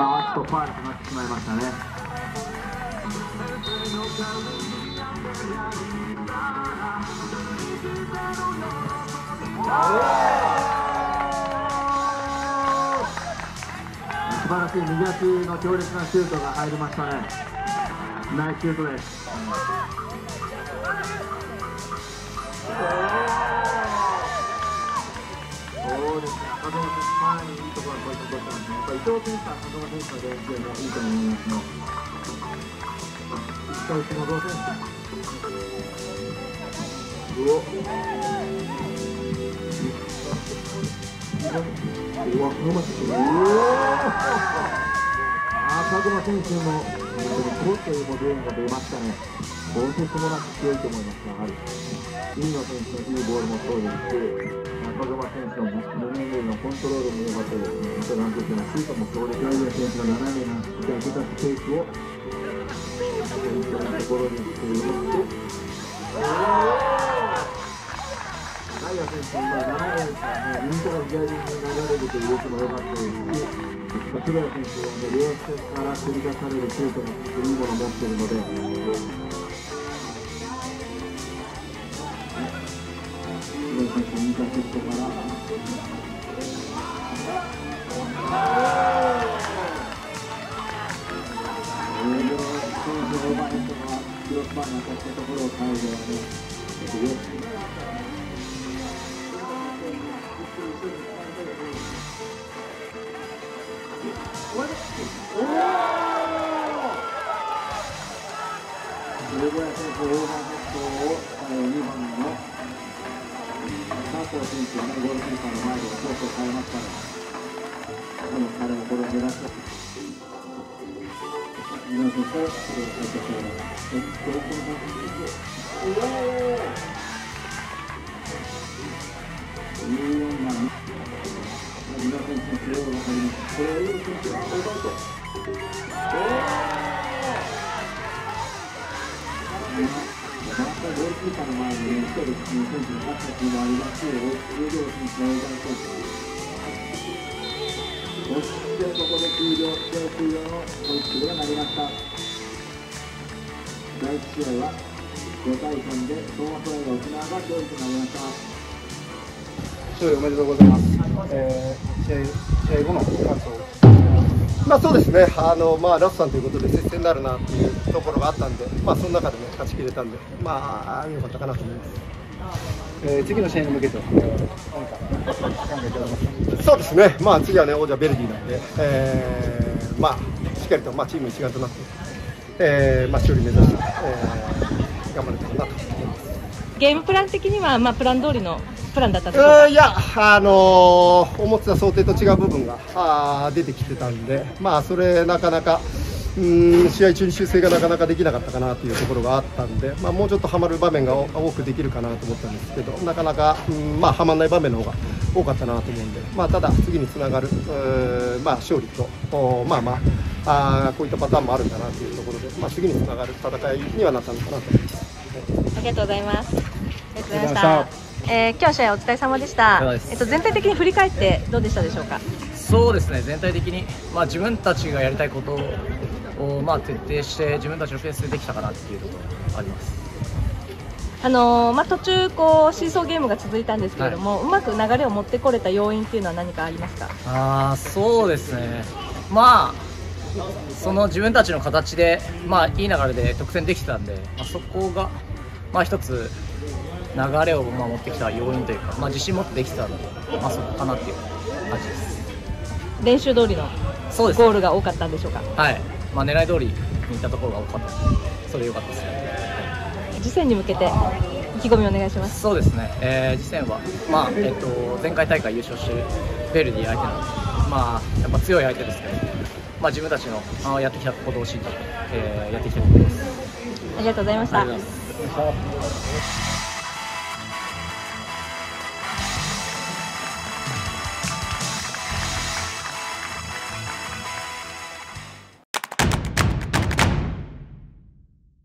あっとファウルとなってしまいましたね。素晴らしい右足の強烈なシュートが入りましたね。ナイスシュートです。そうですね、中園選手、かなりいいところにポイントを取ってますね。やっぱり伊藤選手と中園選手の連携もいいと思いますね。一回下堂選手。佐久間選手のクロスというボディが出ましたね。どうせともなく強いと思います。やはり飯野選手のいいボールもそうですし、中澤選手の胸のコントロールも良かったですね。またなんといってもシュートも強烈。大選手が斜めな左手出すペースをポイントのところにしていって、大也選手は斜めから右から左に流れるという動きも良かったですし、黒谷選手は両手から繰り出されるシュートもいいものを持っているので、黒谷選手のインターセプトからオーバーヘッドがクロスバーに当たったところを最後は上村選手、オーバーヘッドを2番の佐藤選手がゴールキーパーの前でコースを変えましたね。彼もこれを狙って皆さんからそれを書いてくれます。14番皆さんのプレーが入ります。これを選手が奪うとゴールキーパーの前に1人の選手が立ったというのがありますし、有料選手のオーバー選手、そしてここで終了のホイッスルが鳴りました。第1試合は5対3で東和トライが沖縄が勝利となりました。 勝利おめでとうございます。試合後の感想。そうですね、ラストさんということで接戦になるなっていうところがあったんで、その中で、勝ちきれたんで、良かったかなと思います。次の試合に向けて、何か考えておりますか？そうですね、次は、王者ベルディなんで、しっかりと、チーム一丸となって、勝利目指して、頑張れたらなと思います。 ゲームプラン的には、プラン通りのプランだったでしょうか？ いや、思ってた想定と違う部分が出てきてたんで、それなかなか試合中に修正がなかなかできなかったかなというところがあったんで、もうちょっとはまる場面が多くできるかなと思ったんですけど、なかなかはまらない場面の方が多かったなと思うんで、ただ次につながる勝利とこういったパターンもあるんだなというところで、次につながる戦いにはなったのかなと思います。 ありがとうございます。ありがとうございました。今日試合お疲れ様でした。全体的に振り返ってどうでしたでしょうか？ そうですね、全体的に、自分たちがやりたいことを、徹底して自分たちのペースでできたかなっていうところがあります。 途中シーソーゲームが続いたんですけれども、うまく流れを持ってこれた要因っていうのは何かありますか？ そうですね、その自分たちの形で、いい流れで得点できてたんで、そこが、一つ流れを持ってきた要因というか、自信持ってできてたので、そこかなっていう感じです。 練習通りのゴールが多かったんでしょうか？ はい、狙い通りにいったところが多かったので、それ良かったですね。 次戦に向けて意気込みお願いします。 そうですね、次戦は、前回大会優勝しているベルディ相手なので、やっぱ強い相手ですけど、自分たちのやってきたことをしっかり、やっていきたいと思います。 ありがとうございました。 ありがとうございます。